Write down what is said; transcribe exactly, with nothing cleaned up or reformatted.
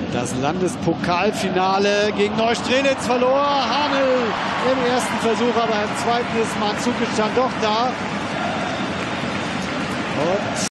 Das Landespokalfinale gegen Neustrelitz verlor Hanel im ersten Versuch, aber im zweiten ist Mandzukic dann doch da. Und